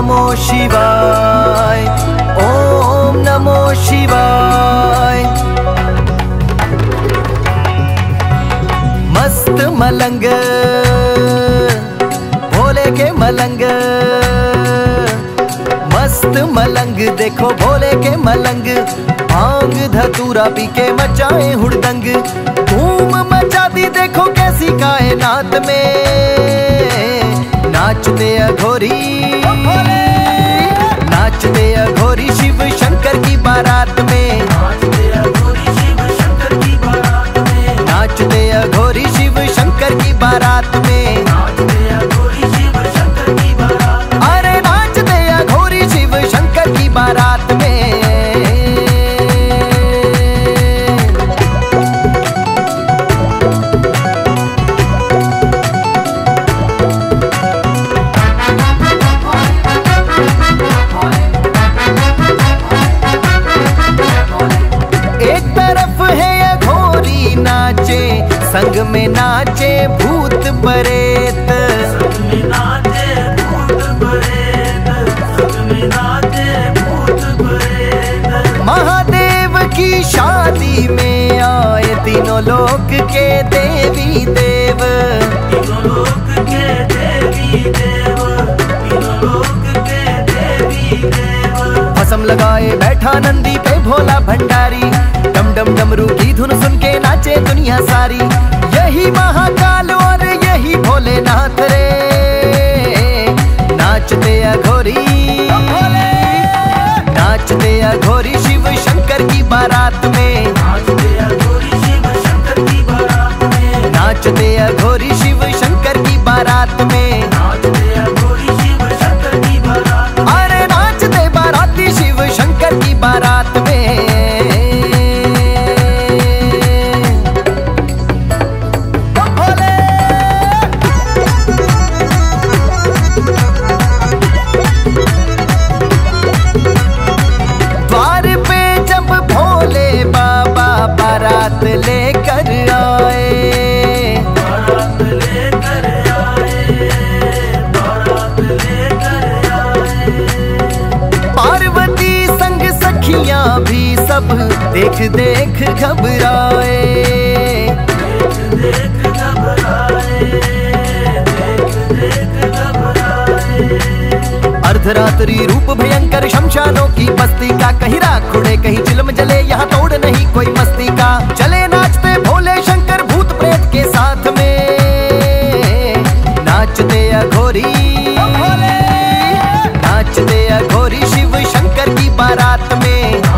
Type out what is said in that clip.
नमो शिवाय, ओम नमो शिवाय। मस्त मलंग भोले के मलंग, मस्त मलंग देखो भोले के मलंग। भांग धतूरा पी के मचाए हुड़दंग, धूम मचा दी देखो कैसी कायनात में। नाचते अघोरी, नाचते अघोरी शिव शंकर की बारात में। नाचते अघोरी शिव शंकर की बारात में, नाचते अघोरी शिव शंकर की बारात में। नाचते अघोरी शिव शंकर की बारात में, अरे नाचते अघोरी शिव शंकर की बारात में। संग में नाचे भूत प्रेत, संग में नाचे भूत प्रेत, संग में नाचे भूत प्रेत। महादेव की शादी में आए तीनों लोक के देवी देव, तीनों लोक के देवी देव, तीनों लोक के देवी देव। भस्म लगाए बैठा नंदी पे भोला भंडारी, डम डम डमरू की धुन सुन के नाचे दुनिया सारी। यही महाकाल और यही भोलेनाथ रे, नाचते अघोरी, नाचते अघोरी शिव शंकर की बारात में। नाचते अघोरी शिव शंकर की बारात में, नाचते अघोरी शिव शंकर की बारात में। नाचते अघोरी शिव शंकर की बारात, अरे नाचते बाराती शिव शंकर की बारात में। बारात लेकर आए, बारात लेकर आए, बारात लेकर आए। पार्वती संग सखियां भी सब देख देख घबराए, देख देख घबराए, देख देख घबराए। अर्धरात्रि रूप भयंकर शमशानों की बस्ती का, कहीं राख उड़े कहीं चिलम जले, यहाँ तोड़ नहीं कोई मस्ती का। चले नाचते भोले शंकर भूत प्रेत के साथ में, नाचते अघोरी, नाचते अघोरी शिव शंकर की बारात में।